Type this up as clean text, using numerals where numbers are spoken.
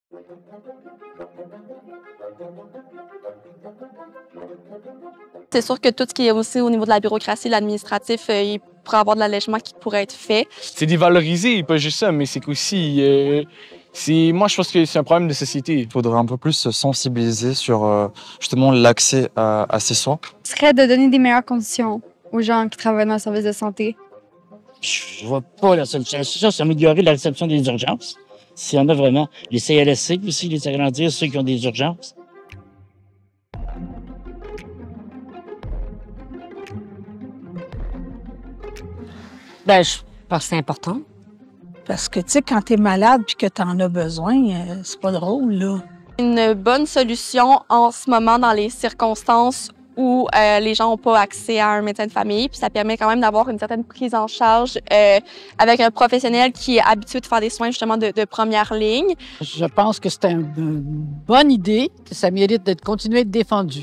C'est sûr que tout ce qui est aussi au niveau de la bureaucratie, l'administratif, il pourrait avoir de l'allègement qui pourrait être fait. C'est dévalorisé, pas juste ça, mais c'est qu'aussi, moi je pense que c'est un problème de société. Il faudrait un peu plus se sensibiliser sur justement l'accès à ces soins. Ce serait de donner des meilleures conditions aux gens qui travaillent dans le service de santé. Je vois pas la solution. C'est améliorer la réception des urgences. S'il y en a vraiment. Les CLSC aussi, les agrandir, ceux qui ont des urgences. Bien, je pense que c'est important. Parce que, tu sais, quand tu es malade puis que tu en as besoin, c'est pas drôle, là. Une bonne solution en ce moment dans les circonstances où les gens n'ont pas accès à un médecin de famille, puis ça permet quand même d'avoir une certaine prise en charge avec un professionnel qui est habitué de faire des soins justement de première ligne. Je pense que c'est une bonne idée, que ça mérite d'être continué d'être défendu.